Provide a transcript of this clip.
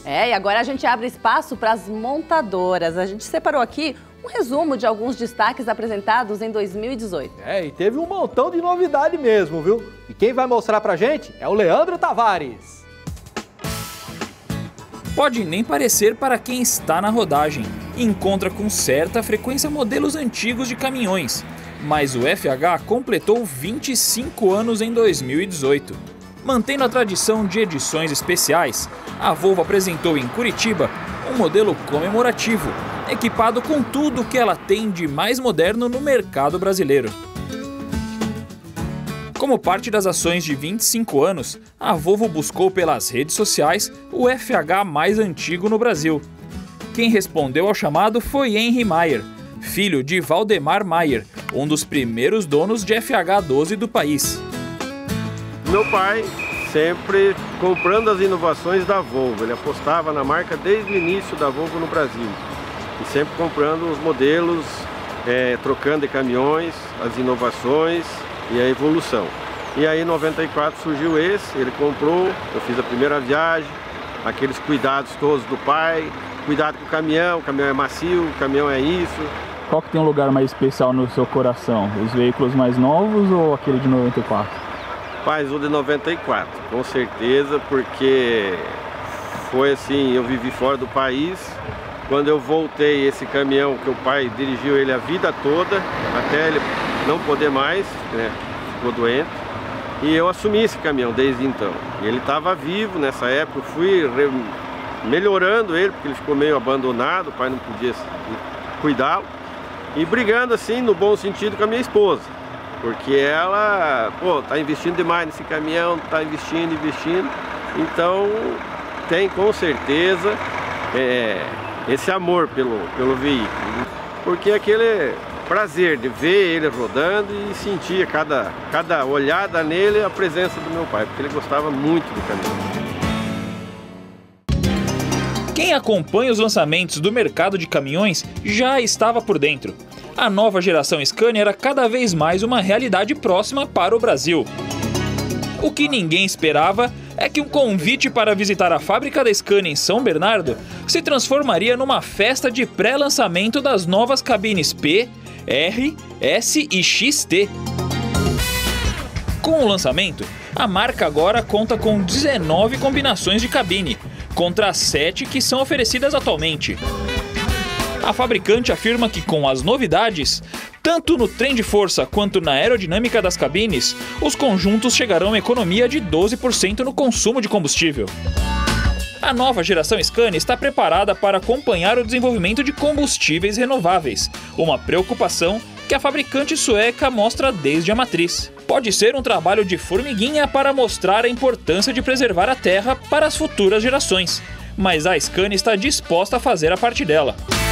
E agora a gente abre espaço para as montadoras. A gente separou aqui um resumo de alguns destaques apresentados em 2018. E teve um montão de novidade mesmo, viu? E quem vai mostrar pra gente é o Leandro Tavares. Pode nem parecer para quem está na rodagem. Encontra com certa frequência modelos antigos de caminhões. Mas o FH completou 25 anos em 2018. Mantendo a tradição de edições especiais, a Volvo apresentou em Curitiba um modelo comemorativo, equipado com tudo que ela tem de mais moderno no mercado brasileiro. Como parte das ações de 25 anos, a Volvo buscou pelas redes sociais o FH mais antigo no Brasil. Quem respondeu ao chamado foi Henry Maier, filho de Valdemar Maier, um dos primeiros donos de FH12 do país. Meu pai sempre comprando as inovações da Volvo, ele apostava na marca desde o início da Volvo no Brasil. E sempre comprando os modelos, trocando de caminhões, as inovações e a evolução. E aí em 94 surgiu esse, ele comprou, eu fiz a primeira viagem, aqueles cuidados todos do pai, cuidado com o caminhão é macio, o caminhão é isso. Qual que tem um lugar mais especial no seu coração? Os veículos mais novos ou aquele de 94? Rapaz, o de 94, com certeza, porque foi assim, eu vivi fora do país. Quando eu voltei, esse caminhão que o pai dirigiu ele a vida toda, até ele não poder mais, né, ficou doente. E eu assumi esse caminhão desde então. E ele estava vivo nessa época, eu fui melhorando ele, porque ele ficou meio abandonado, o pai não podia cuidá-lo. E brigando assim, no bom sentido, com a minha esposa. Porque ela, tá investindo demais nesse caminhão, tá investindo. Então, tem com certeza esse amor pelo veículo. Porque aquele prazer de ver ele rodando e sentir cada olhada nele a presença do meu pai, porque ele gostava muito do caminhão. Quem acompanha os lançamentos do mercado de caminhões já estava por dentro. A nova geração Scania era cada vez mais uma realidade próxima para o Brasil. O que ninguém esperava é que um convite para visitar a fábrica da Scania em São Bernardo se transformaria numa festa de pré-lançamento das novas cabines P, R, S e XT. Com o lançamento, a marca agora conta com 19 combinações de cabine, contra as 7 que são oferecidas atualmente. A fabricante afirma que com as novidades, tanto no trem de força quanto na aerodinâmica das cabines, os conjuntos chegarão a economia de 12% no consumo de combustível. A nova geração Scania está preparada para acompanhar o desenvolvimento de combustíveis renováveis, uma preocupação que a fabricante sueca mostra desde a matriz. Pode ser um trabalho de formiguinha para mostrar a importância de preservar a terra para as futuras gerações, mas a Scania está disposta a fazer a parte dela.